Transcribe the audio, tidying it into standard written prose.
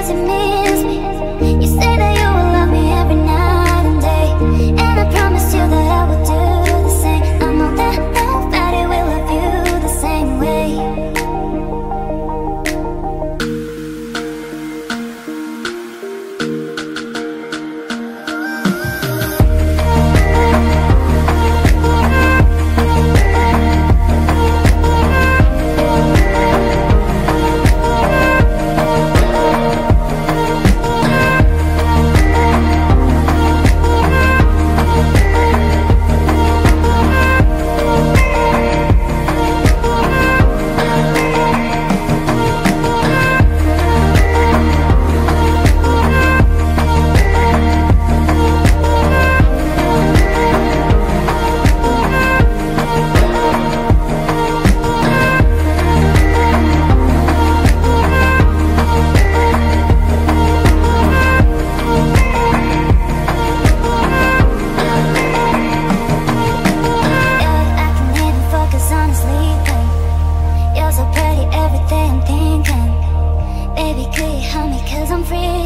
'cause you miss me. You say that you will love me every night and day, and I promise you that I will do the same. I know that nobody will love you the same way. You're so pretty, every day I'm thinking, baby, could you help me 'cause I'm free.